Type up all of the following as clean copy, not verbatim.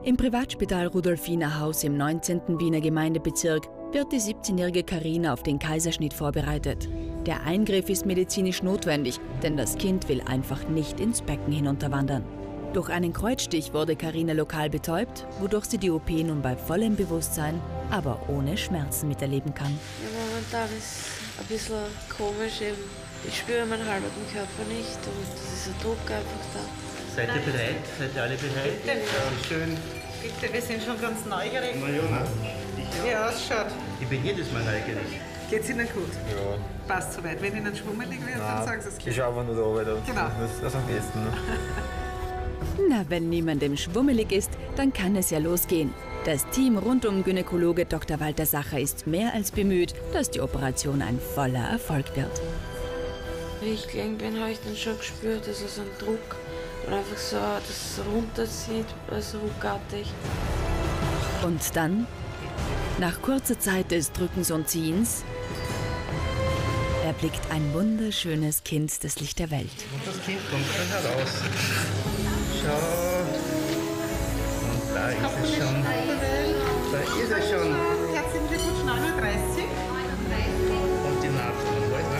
Im Privatspital Rudolfiner Haus im 19. Wiener Gemeindebezirk wird die 17-jährige Carina auf den Kaiserschnitt vorbereitet. Der Eingriff ist medizinisch notwendig, denn das Kind will einfach nicht ins Becken hinunterwandern. Durch einen Kreuzstich wurde Carina lokal betäubt, wodurch sie die OP nun bei vollem Bewusstsein, aber ohne Schmerzen miterleben kann. Ja, momentan ist es ein bisschen komisch. Ich spüre meinen halben Körper nicht und es ist ein Druck einfach da. Seid ihr bereit? Seid ihr alle bereit? Bitte. Ja, schön. Bitte, wir sind schon ganz neugierig. Na ja, Wie er ausschaut. ich bin jedes Mal neugierig. Geht's Ihnen gut? Ja. Passt soweit. Wenn Ihnen schwummelig wird, dann sagen Sie es Ich gleich. schaue einfach nur da Arbeit. Genau. Das ist am besten. Na, wenn niemandem schwummelig ist, dann kann es ja losgehen. Das Team rund um Gynäkologe Dr. Walter Sacher ist mehr als bemüht, dass die Operation ein voller Erfolg wird. Wie ich gegangen bin, habe ich dann schon gespürt, dass es ein Druck oder einfach so, dass es runterzieht, also ruckartig. Und dann, nach kurzer Zeit des Drückens und Ziehens, erblickt ein wunderschönes Kind das Licht der Welt. Und das Kind kommt schon heraus. Schau. Und da ist es schon. Da ist er schon. Herzlichen Glückwunsch, 39. Und die Nase.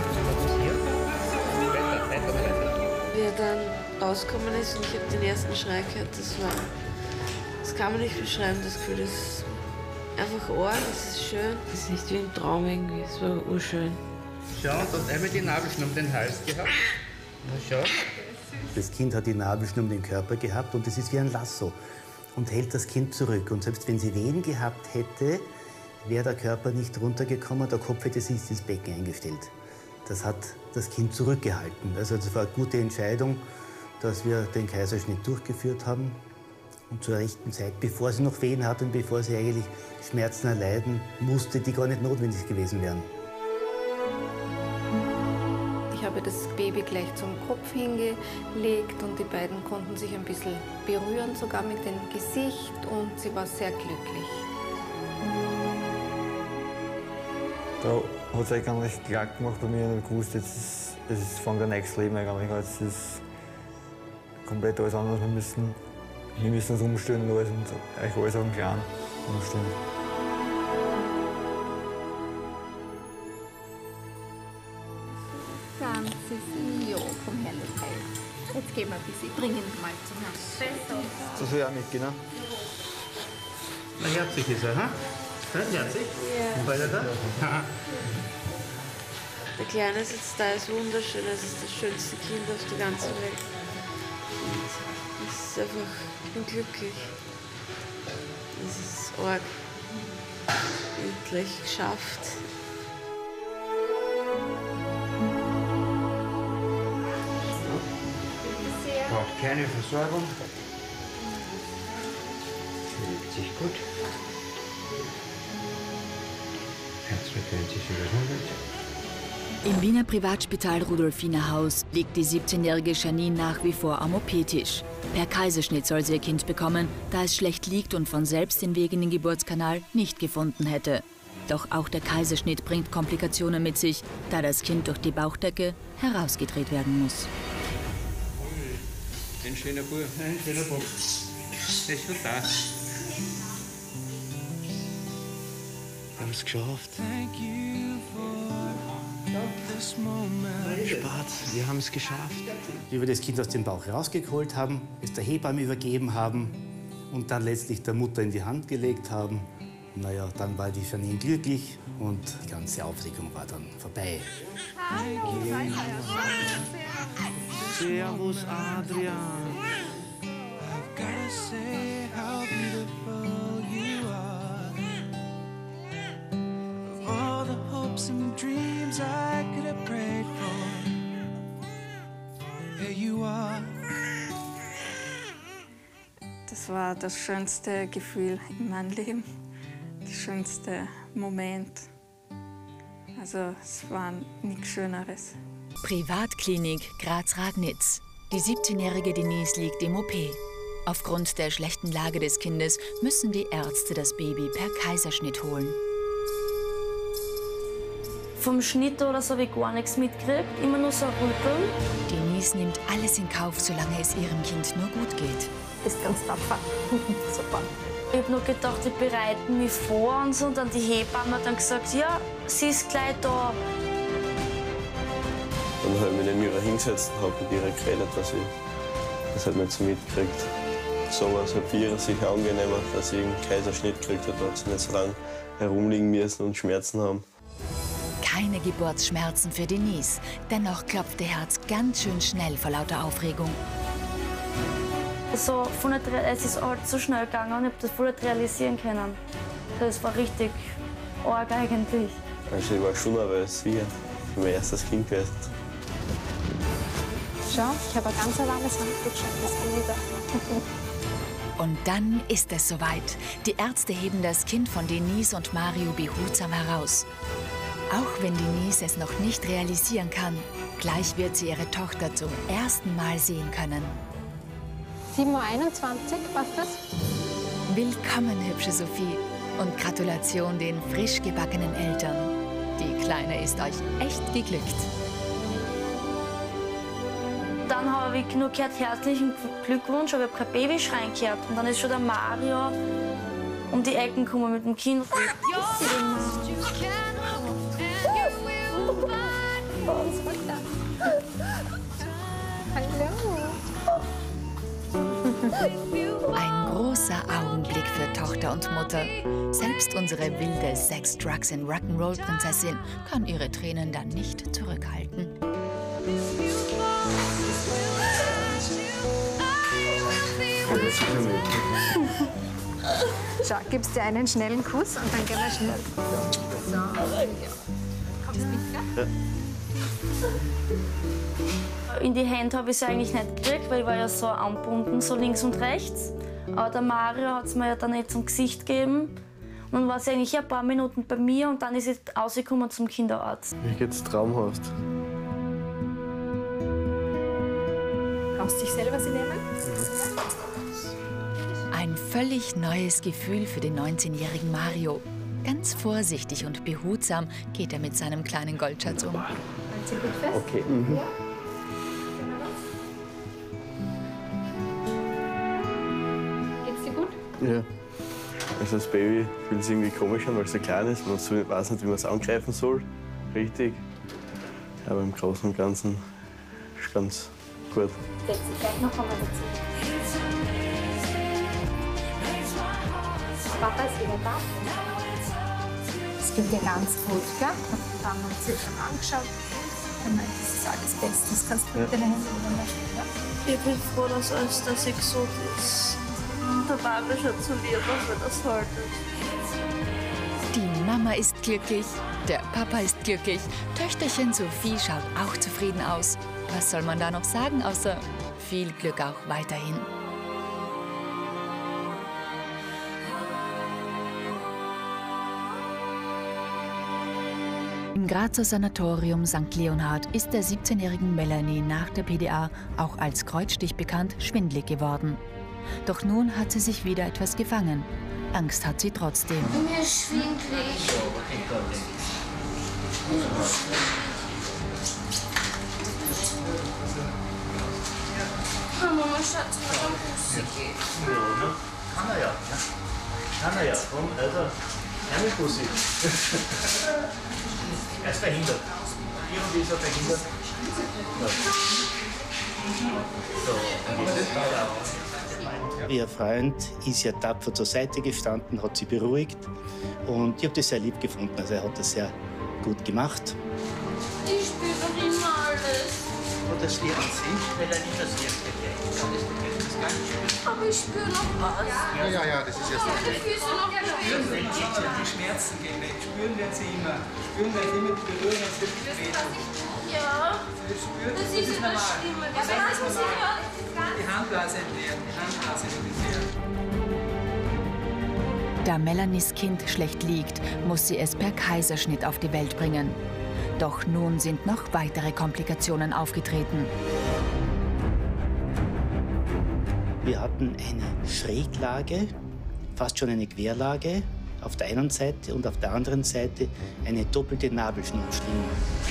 Wie er dann rausgekommen ist und ich habe den ersten Schrei gehört, das kann man nicht beschreiben, das Gefühl, das ist einfach arg, das ist schön. Das ist nicht wie ein Traum irgendwie, es war urschön. Schau, und hat einmal die Nabelschnur um den Hals gehabt. Na schau. Das Kind hat die Nabelschnur um den Körper gehabt und das ist wie ein Lasso und hält das Kind zurück. Und selbst wenn sie Wehen gehabt hätte, wäre der Körper nicht runtergekommen, der Kopf hätte sich ins Becken eingestellt. Das hat das Kind zurückgehalten. Also das war eine gute Entscheidung, dass wir den Kaiserschnitt durchgeführt haben und zur rechten Zeit, bevor sie noch Wehen hat und bevor sie eigentlich Schmerzen erleiden musste, die gar nicht notwendig gewesen wären. Ich habe das Baby gleich zum Kopf hingelegt und die beiden konnten sich ein bisschen berühren, sogar mit dem Gesicht, und sie war sehr glücklich. Da hat es eigentlich recht klar gemacht bei mir und ich gewusst, jetzt fängt ein nächstes Leben eigentlich an. Jetzt ist komplett alles anders. Wir müssen uns umstellen alles und eigentlich alles auf den Kleinen umstellen. Ganzes Jahr vom Herrlichkeit. Jetzt gehen wir ein bisschen, bringen ihn mal zum Haus. Das soll ich auch mitgehen, ne? Na, herzig ist er, ha? Herzig? Ja. War er da? Ja. Der Kleine sitzt da, ist wunderschön, es ist das schönste Kind auf der ganzen Welt. Und es ist einfach, ich bin glücklich. Es ist arg. Endlich geschafft. Braucht keine Versorgung. Fühlt sich gut. Herzfrequenz ist über 100. Im Wiener Privatspital Rudolfiner Haus liegt die 17-jährige Janine nach wie vor am OP-Tisch. Per Kaiserschnitt soll sie ihr Kind bekommen, da es schlecht liegt und von selbst den Weg in den Geburtskanal nicht gefunden hätte. Doch auch der Kaiserschnitt bringt Komplikationen mit sich, da das Kind durch die Bauchdecke herausgedreht werden muss. Ein schöner Bub. Ein schöner Bub. Der ist schon da. Wir haben es geschafft. Spatz, wir haben es geschafft. Wie wir das Kind aus dem Bauch rausgeholt haben, es der Hebamme übergeben haben und dann letztlich der Mutter in die Hand gelegt haben. Naja, dann war die Janine glücklich und die ganze Aufregung war dann vorbei. Servus, Adrian. Das war das schönste Gefühl in meinem Leben, der schönste Moment. Also es war nichts Schöneres. Privatklinik Graz-Ragnitz. Die 17-jährige Denise liegt im OP. Aufgrund der schlechten Lage des Kindes müssen die Ärzte das Baby per Kaiserschnitt holen. Vom Schnitt oder so habe ich gar nichts mitgekriegt, immer nur so Rütteln. Denise nimmt alles in Kauf, solange es ihrem Kind nur gut geht. Ist ganz tapfer. Super. Ich habe nur gedacht, die bereiten mich vor und so. Und dann die Hebamme hat dann gesagt, ja, sie ist gleich da. Dann habe ich mich neben ihr hingesetzt und habe mit ihr geredet, dass ich das halt nicht so mitkriegt. So war es halt für ihre sicher angenehmer, dass ich einen Kaiserschnitt gekriegt habe, dass sie nicht so lange herumliegen müssen und Schmerzen haben. Keine Geburtsschmerzen für Denise. Dennoch klopft ihr Herz ganz schön schnell vor lauter Aufregung. So es ist halt so schnell gegangen und ich habe das voll nicht realisieren können. Das war richtig arg eigentlich. Also ich war schon nervös, wie mein erstes Kind gewesen. Schau, ich habe ein ganz warmes Handtuch schon, das kann ich da. Und dann ist es soweit. Die Ärzte heben das Kind von Denise und Mario behutsam heraus. Auch wenn Denise es noch nicht realisieren kann, gleich wird sie ihre Tochter zum ersten Mal sehen können. 7:21 Uhr, passt das? Willkommen, hübsche Sophie. Und Gratulation den frisch gebackenen Eltern. Die Kleine ist euch echt geglückt. Dann habe ich nur gehört, herzlichen Glückwunsch, aber ich habe kein Babyschreien gehört. Und dann ist schon der Mario um die Ecken gekommen mit dem Kind. Ein großer Augenblick für Tochter und Mutter. Selbst unsere wilde Sex, Drugs and Rock'n'Roll-Prinzessin kann ihre Tränen dann nicht zurückhalten. Schau, gibst dir einen schnellen Kuss und dann gehen wir schnell. So. Kommst du mit, gell? In die Hände habe ich sie eigentlich nicht gekriegt, weil ich war ja so angebunden, so links und rechts. Aber der Mario hat es mir ja dann nicht zum Gesicht gegeben. Und dann war sie eigentlich ein paar Minuten bei mir und dann ist sie rausgekommen zum Kinderarzt. Mir geht's traumhaft. Kannst du dich selber sie nehmen? Ein völlig neues Gefühl für den 19-jährigen Mario. Ganz vorsichtig und behutsam geht er mit seinem kleinen Goldschatz um. Halt sie gut fest. Okay. Ja. Geht's dir gut? Ja. Also das Baby fühlt sich irgendwie komisch an, weil es so klein ist. Man weiß nicht, wie man es angreifen soll. Richtig. Aber im Großen und Ganzen ist ganz gut. Setz dich gleich noch einmal dazu. Papa ist wieder da. Es geht dir ganz gut, gell? Wir haben uns jetzt schon angeschaut. Das ist alles Bestes. Kannst du mit deinen Händen übernehmen? Ja? Ich bin froh, dass alles das gesund ist. Der Papa schaut so lieb, was wir das halten. Die Mama ist glücklich, der Papa ist glücklich. Töchterchen Sophie schaut auch zufrieden aus. Was soll man da noch sagen, außer viel Glück auch weiterhin. Im Grazer Sanatorium St. Leonhard ist der 17-jährigen Melanie nach der PDA, auch als Kreuzstich bekannt, schwindelig geworden. Doch nun hat sie sich wieder etwas gefangen. Angst hat sie trotzdem. Mir ist schwindelig. Mama, Schatz, mal am Bussi gehen. Ja, kann er ja. Kann er ja. Komm, also, eine Bussi. Er ist verhindert. Irgendwie ist er verhindert. So, Ihr Freund ist ja tapfer zur Seite gestanden, hat sie beruhigt und ich habe das sehr lieb gefunden. Also er hat das sehr gut gemacht. Ich spüre doch immer alles. und das wird an sich, weil er nicht das erste gleich ist. Das kann ich spüren. Aber ich spüre noch was. Ja, das ist jetzt Die Füße noch Spüren, wenn die Schmerzen gehen weg. Spüren werden sie immer. Spüren werden sie immer berühren, wenn es wirklich wehtut. Ja, Das ist normal. Stimme. Das ist normal. Die Handblase entleeren. Die Handblase entleeren. Da Melanies Kind schlecht liegt, muss sie es per Kaiserschnitt auf die Welt bringen. Doch nun sind noch weitere Komplikationen aufgetreten. Wir hatten eine Schräglage, fast schon eine Querlage auf der einen Seite und auf der anderen Seite eine doppelte Nabelschnurschlinge.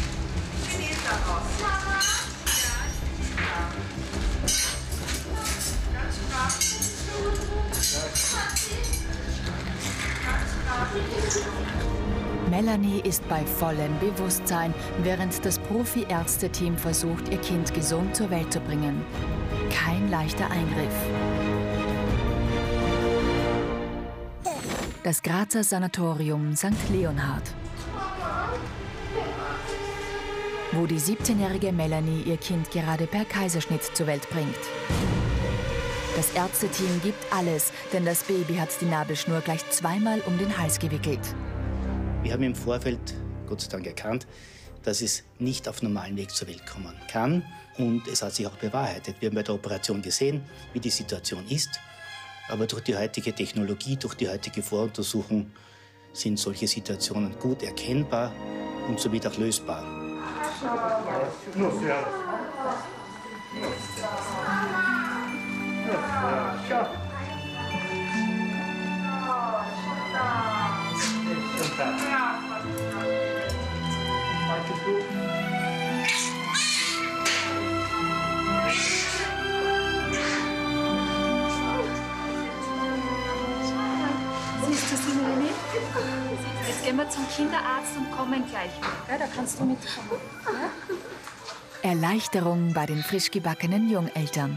Melanie ist bei vollem Bewusstsein, während das Profi-Ärzteteam versucht, ihr Kind gesund zur Welt zu bringen. Kein leichter Eingriff. Das Grazer Sanatorium St. Leonhard, wo die 17-jährige Melanie ihr Kind gerade per Kaiserschnitt zur Welt bringt. Das Ärzteteam gibt alles, denn das Baby hat die Nabelschnur gleich zweimal um den Hals gewickelt. Wir haben im Vorfeld Gott sei Dank erkannt, dass es nicht auf normalen Weg zur Welt kommen kann. Und es hat sich auch bewahrheitet. Wir haben bei der Operation gesehen, wie die Situation ist. Aber durch die heutige Technologie, durch die heutige Voruntersuchung sind solche Situationen gut erkennbar und somit auch lösbar. Siehst du sie, Melanie? Jetzt gehen wir zum Kinderarzt und kommen gleich wieder. Ja, da kannst du mitkommen. Ja? Erleichterung bei den frisch gebackenen Jungeltern.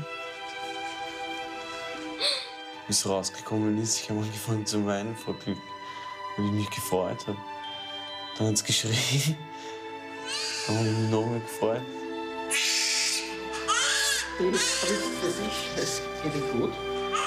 Wie es rausgekommen ist, ich habe angefangen zu weinen vor Glück, weil ich mich gefreut habe. Dann hat es geschrien, dann habe ich mich noch mehr gefreut. Baby spricht für sich, es geht ihm gut.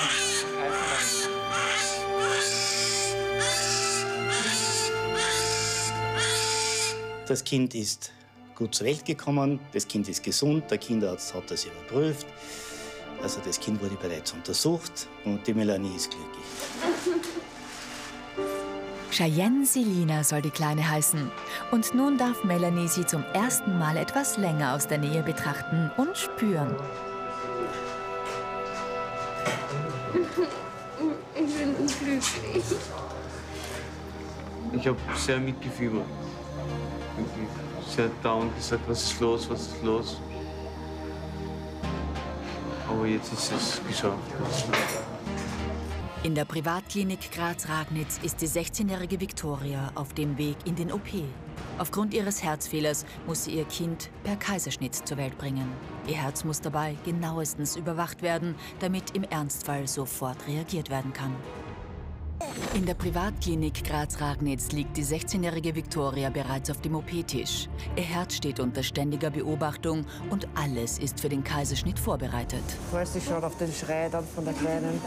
Das Kind ist gut zur Welt gekommen, das Kind ist gesund, der Kinderarzt hat das überprüft. Also das Kind wurde bereits untersucht und die Melanie ist glücklich. Cheyenne Selina soll die Kleine heißen. Und nun darf Melanie sie zum ersten Mal etwas länger aus der Nähe betrachten und spüren. Ich bin unglücklich. Ich habe sehr mitgefiebert. Sehr down gesagt, was ist los, was ist los. Aber jetzt ist es geschafft. In der Privatklinik Graz-Ragnitz ist die 16-jährige Viktoria auf dem Weg in den OP. Aufgrund ihres Herzfehlers muss sie ihr Kind per Kaiserschnitt zur Welt bringen. Ihr Herz muss dabei genauestens überwacht werden, damit im Ernstfall sofort reagiert werden kann. In der Privatklinik Graz-Ragnitz liegt die 16-jährige Viktoria bereits auf dem OP-Tisch. Ihr Herz steht unter ständiger Beobachtung und alles ist für den Kaiserschnitt vorbereitet. Freust dich schon auf den Schrei dann von der Kleinen?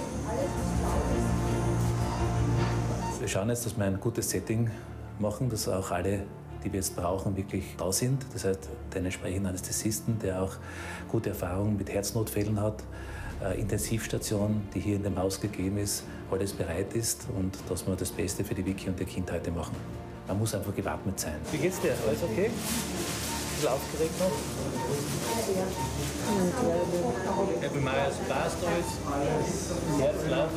Wir schauen jetzt, dass wir ein gutes Setting machen, dass auch alle, die wir jetzt brauchen, wirklich da sind. Das heißt, den entsprechenden Anästhesisten, der auch gute Erfahrung mit Herznotfällen hat, Intensivstation, die hier in dem Haus gegeben ist, alles bereit ist und dass wir das Beste für die Vicky und ihr Kind heute machen. Man muss einfach gewappnet sein. Wie geht's dir? Alles okay? Ein bisschen aufgeregt noch? Ja, wie Marias Spaß da ist, das Herz läuft.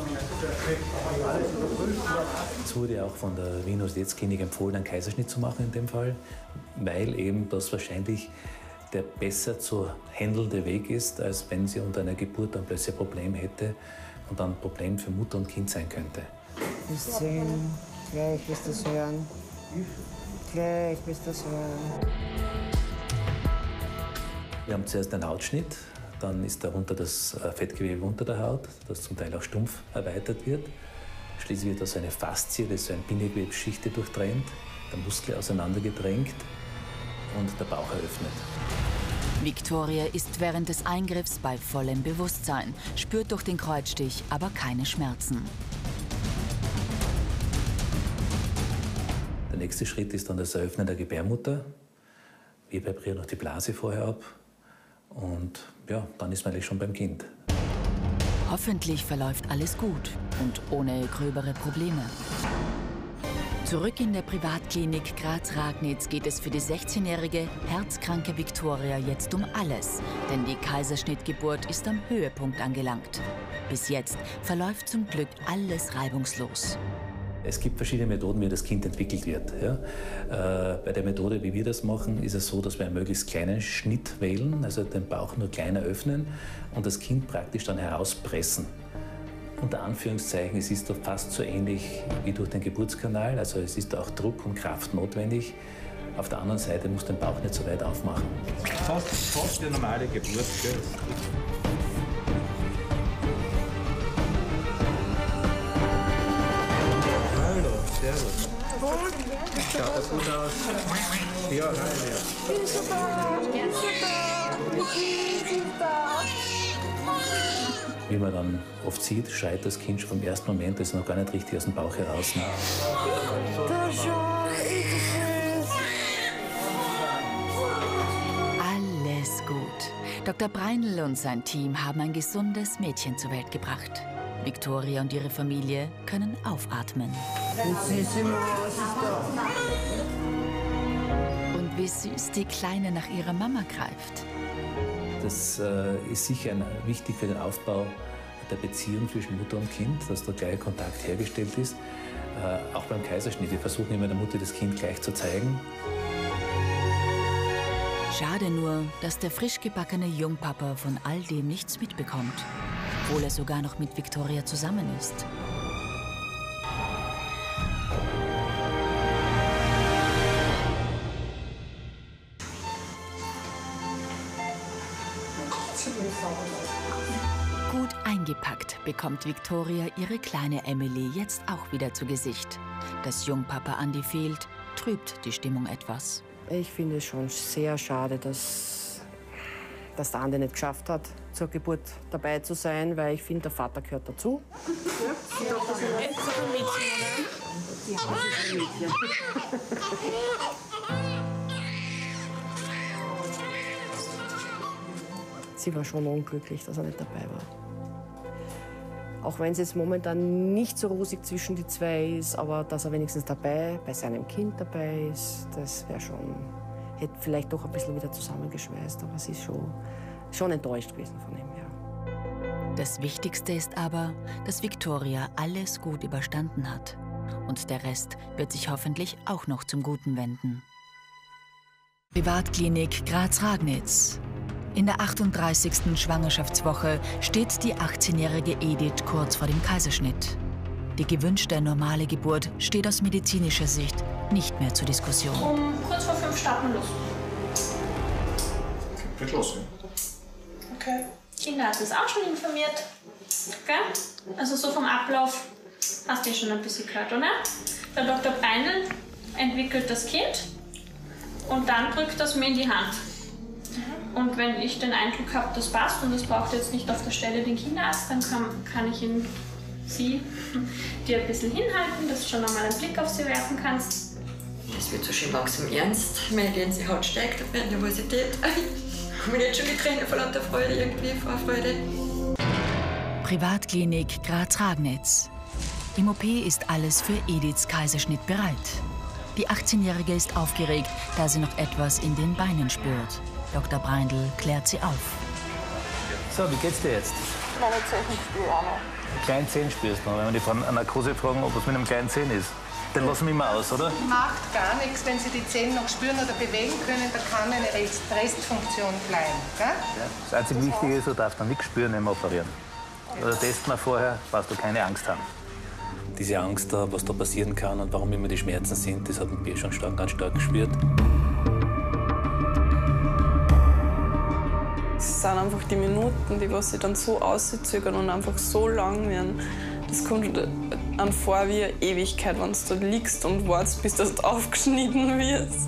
Es wurde auch von der Wiener Universitätsklinik empfohlen, einen Kaiserschnitt zu machen in dem Fall, weil eben das wahrscheinlich der besser zu handelnde Weg ist, als wenn sie unter einer Geburt dann plötzlich ein Problem hätte und dann ein Problem für Mutter und Kind sein könnte. Bis 10, gleich wirst du es hören. Gleich wirst du es hören. Wir haben zuerst einen Hautschnitt, dann ist darunter das Fettgewebe unter der Haut, das zum Teil auch stumpf erweitert wird. Schließlich wird also eine Faszie, das ist so eine Bindegewebsschichte durchtrennt, der Muskel auseinandergedrängt und der Bauch eröffnet. Viktoria ist während des Eingriffs bei vollem Bewusstsein, spürt durch den Kreuzstich aber keine Schmerzen. Der nächste Schritt ist dann das Eröffnen der Gebärmutter. Wir präparieren noch die Blase vorher ab und ja, dann ist man eigentlich schon beim Kind. Hoffentlich verläuft alles gut und ohne gröbere Probleme. Zurück in der Privatklinik Graz-Ragnitz geht es für die 16-jährige, herzkranke Viktoria jetzt um alles. Denn die Kaiserschnittgeburt ist am Höhepunkt angelangt. Bis jetzt verläuft zum Glück alles reibungslos. Es gibt verschiedene Methoden, wie das Kind entwickelt wird. Ja. Bei der Methode, wie wir das machen, ist es so, dass wir einen möglichst kleinen Schnitt wählen, also den Bauch nur kleiner öffnen und das Kind praktisch dann herauspressen. Unter Anführungszeichen, es ist doch fast so ähnlich wie durch den Geburtskanal, also es ist auch Druck und Kraft notwendig. Auf der anderen Seite muss den Bauch nicht so weit aufmachen. Fast wie eine normale Geburt. Gell? Hallo, servus. Schaut das gut aus? Ja, Wie man dann oft sieht, schreit das Kind schon vom ersten Moment, das ist noch gar nicht richtig aus dem Bauch heraus. Alles gut. Dr. Breinl und sein Team haben ein gesundes Mädchen zur Welt gebracht. Viktoria und ihre Familie können aufatmen. Und wie süß die Kleine nach ihrer Mama greift. Das ist sicher wichtig für den Aufbau der Beziehung zwischen Mutter und Kind, dass da gleich Kontakt hergestellt ist. Auch beim Kaiserschnitt. Wir versuchen immer der Mutter das Kind gleich zu zeigen. Schade nur, dass der frisch gebackene Jungpapa von all dem nichts mitbekommt, obwohl er sogar noch mit Viktoria zusammen ist. Gut eingepackt bekommt Viktoria ihre kleine Emily jetzt auch wieder zu Gesicht. Dass Jungpapa Andi fehlt, trübt die Stimmung etwas. Ich finde es schon sehr schade, dass der Andi nicht geschafft hat, zur Geburt dabei zu sein, weil ich finde, der Vater gehört dazu. Sie war schon unglücklich, dass er nicht dabei war. Auch wenn es jetzt momentan nicht so rosig zwischen die zwei ist, aber dass er wenigstens dabei, bei seinem Kind dabei ist, das wäre schon, hätte vielleicht doch ein bisschen wieder zusammengeschweißt, aber sie ist schon enttäuscht gewesen von ihm, ja. Das Wichtigste ist aber, dass Viktoria alles gut überstanden hat. Und der Rest wird sich hoffentlich auch noch zum Guten wenden. Privatklinik Graz-Ragnitz. In der 38. Schwangerschaftswoche steht die 18-jährige Edith kurz vor dem Kaiserschnitt. Die gewünschte normale Geburt steht aus medizinischer Sicht nicht mehr zur Diskussion. Um kurz vor 5 starten wir los. Geht los. Okay. Kinderarzt ist auch schon informiert. Okay? Also so vom Ablauf hast du schon ein bisschen gehört, oder? Der Dr. Breinl entwickelt das Kind und dann drückt das mir in die Hand. Und wenn ich den Eindruck habe, das passt und es braucht jetzt nicht auf der Stelle den Kinderarzt, dann kann ich dir ein bisschen hinhalten, dass du schon einmal einen Blick auf sie werfen kannst. Es wird so schön langsam ernst. Meine Gänsehaut steigt auf meine Nervosität. Ich habe mich jetzt schon getränt vor lauter Freude, irgendwie Vorfreude. Privatklinik Graz-Ragnitz. Im OP ist alles für Ediths Kaiserschnitt bereit. Die 18-Jährige ist aufgeregt, da sie noch etwas in den Beinen spürt. Dr. Breinl klärt sie auf. So, wie geht's dir jetzt? Meine Zehen spüre ich auch noch. Die kleinen Zehen spürst du noch. Wenn wir die von einer Narkose fragen, ob es mit einem kleinen Zehen ist. Den lassen wir immer aus, oder? Macht gar nichts, wenn Sie die Zehen noch spüren oder bewegen können, da kann eine Restfunktion bleiben. Gell? Ja. Das einzige Wichtige ist, du darfst dann nichts spüren, nicht mehr operieren. Oder testen wir vorher, brauchst du keine Angst haben. Diese Angst, was da passieren kann und warum immer die Schmerzen sind, das hat man schon ganz stark gespürt. Es sind einfach die Minuten, die was sich dann so auszögern und einfach so lang werden. Das kommt an vor wie eine Ewigkeit, wenn du da liegst und wartest, bis du aufgeschnitten wirst.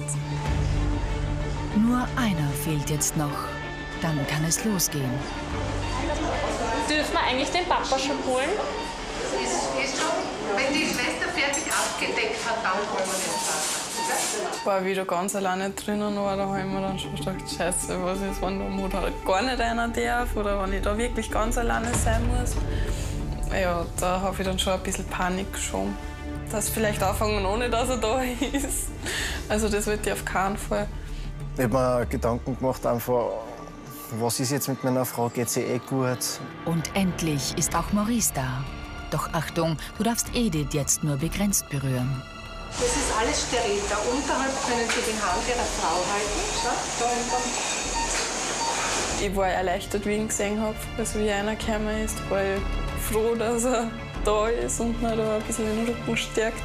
Nur einer fehlt jetzt noch. Dann kann es losgehen. Dürfen wir eigentlich den Papa schon holen? Ist schon. Wenn die Schwester fertig abgedeckt hat, dann holen wir den Vater. War wieder ganz alleine drinnen war, da habe ich mir dann schon gedacht, scheiße, was ist, wenn der Mutter gar nicht einer darf oder wenn ich da wirklich ganz alleine sein muss. Ja, da habe ich dann schon ein bisschen Panik geschoben. Dass vielleicht anfangen, ohne dass er da ist. Also das wollte ich auf keinen Fall. Ich habe mir Gedanken gemacht, einfach, was ist jetzt mit meiner Frau, geht sie gut? Und endlich ist auch Maurice da. Doch Achtung, du darfst Edith jetzt nur begrenzt berühren. Das ist alles steril. Da unterhalb können Sie die Hand Ihrer Frau halten. Schau, da unten. Ich war erleichtert, wie ich ihn gesehen habe, also wie einer gekommen ist. War ich froh, dass er da ist und mir da ein bisschen den Rücken stärkt.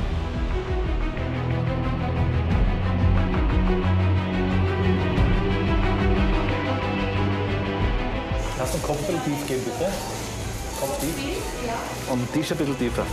Kannst du den Kopf ein bisschen tief geben, bitte? Kopf tief? Ja. Und den Tisch ein bisschen tiefer.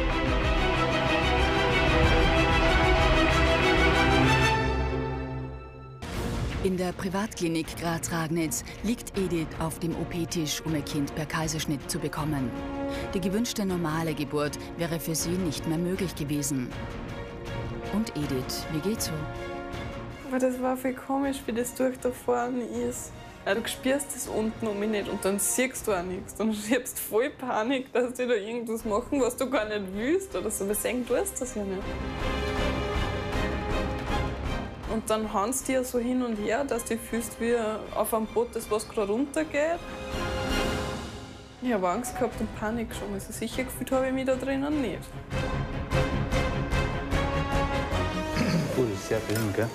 In der Privatklinik Graz-Ragnitz liegt Edith auf dem OP-Tisch, um ihr Kind per Kaiserschnitt zu bekommen. Die gewünschte normale Geburt wäre für sie nicht mehr möglich gewesen. Und Edith, wie geht's so? Aber das war voll komisch, wie das durch da vorne ist. Du spürst das unten um mich nicht und dann siehst du auch nichts. Dann schiebst voll Panik, dass die da irgendwas machen, was du gar nicht willst oder so. Aber sehen tust das ja nicht. Und dann haust du ja so hin und her, dass du fühlst wie auf einem Boot, das was gerade runtergeht. Ich habe Angst gehabt und Panik schon. Also sicher gefühlt habe ich mich da drinnen nicht. Das ist sehr dünn, gell?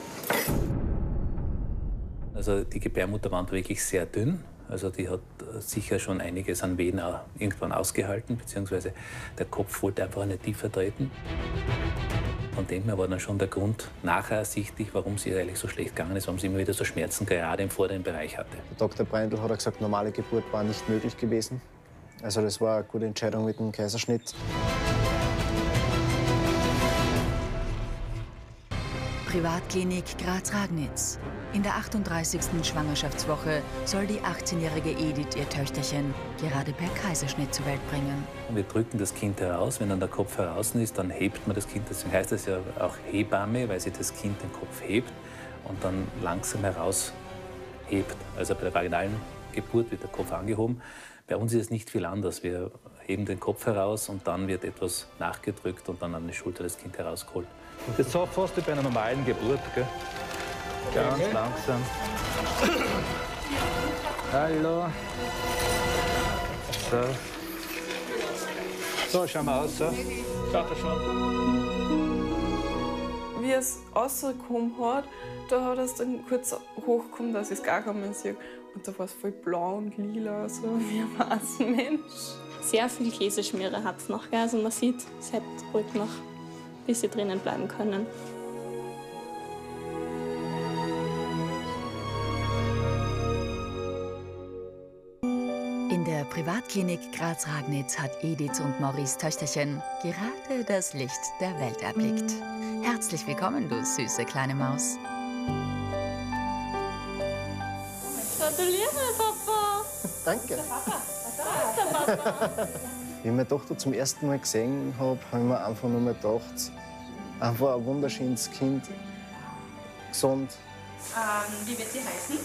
Also die Gebärmutterwand war wirklich sehr dünn. Also die hat sicher schon einiges an Wehen auch irgendwann ausgehalten, beziehungsweise der Kopf wollte einfach nicht tiefer treten. Von dem her war dann schon der Grund nachher ersichtlich, warum es ihr eigentlich so schlecht gegangen ist, warum sie immer wieder so Schmerzen gerade im vorderen Bereich hatte. Dr. Breindl hat gesagt, normale Geburt war nicht möglich gewesen. Also das war eine gute Entscheidung mit dem Kaiserschnitt. Privatklinik Graz-Ragnitz. In der 38. Schwangerschaftswoche soll die 18-jährige Edith ihr Töchterchen gerade per Kaiserschnitt zur Welt bringen. Wir drücken das Kind heraus. Wenn dann der Kopf heraus ist, dann hebt man das Kind. Deswegen heißt das ja auch Hebamme, weil sie das Kind den Kopf hebt und dann langsam heraus hebt. Also bei der vaginalen Geburt wird der Kopf angehoben. Bei uns ist es nicht viel anders. Wir heben den Kopf heraus und dann wird etwas nachgedrückt und dann an die Schulter das Kind herausgeholt. Und das ist so fast wie bei einer normalen Geburt, gell? Ganz langsam. Hallo. So. So, schauen wir aus. So. Schaut er schon. Wie es rausgekommen hat, da hat es dann kurz hochgekommen, dass ich es gar nicht mehr sehe. Und da war es voll blau und lila, so wie ein weißer Mensch. Sehr viel Käseschmiere hat es noch. Also man sieht, es hätte ruhig noch ein bisschen drinnen bleiben können. In der Privatklinik Graz-Ragnitz hat Edith und Maurice Töchterchen gerade das Licht der Welt erblickt. Herzlich willkommen, du süße kleine Maus. Gratuliere, Papa! Danke. Der Papa. Wie ich meine Tochter zum ersten Mal gesehen habe, habe ich mir einfach nur mal gedacht, einfach ein wunderschönes Kind, gesund. Wie wird sie heißen?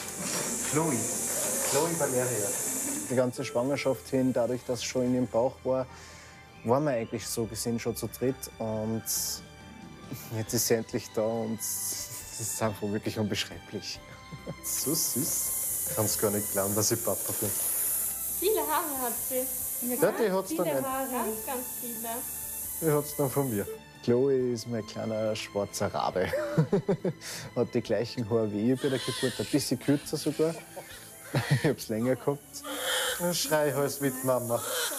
Chloe Valeria. Die ganze Schwangerschaft hin, dadurch, dass es schon in ihrem Bauch war, waren wir eigentlich so gesehen schon zu dritt. Und jetzt ist sie endlich da und es ist einfach wirklich unbeschreiblich. So süß. Ich kann es gar nicht glauben, dass ich Papa bin. Viele Haare hat sie. Ja, die hat es dann nicht. Ganz, ganz viele. Die hat es dann von mir. Chloe ist mein kleiner schwarzer Rabe. Hat die gleichen Haare wie ich bei der Geburt, ein bisschen kürzer sogar. Ich hab's länger gehabt. Schreihals mit Mama.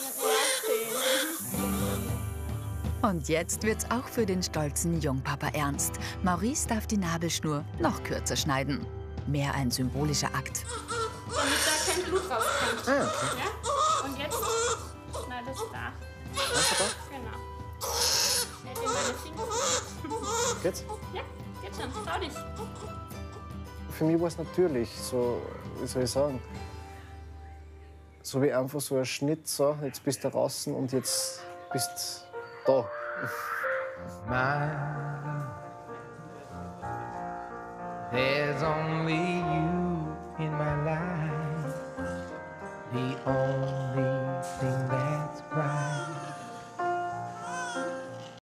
Und jetzt wird's auch für den stolzen Jungpapa ernst. Maurice darf die Nabelschnur noch kürzer schneiden. Mehr ein symbolischer Akt. Damit da kein Blut rauskommt. Ah, okay. Ja? Und jetzt schneidest du da. Genau. Schneid dir meine Finger. Geht's? Ja, geht schon. Trau dich. Für mich war es natürlich, so, wie soll ich sagen, so wie einfach so ein Schnitt, so, jetzt bist du draußen und jetzt bist du da. There's only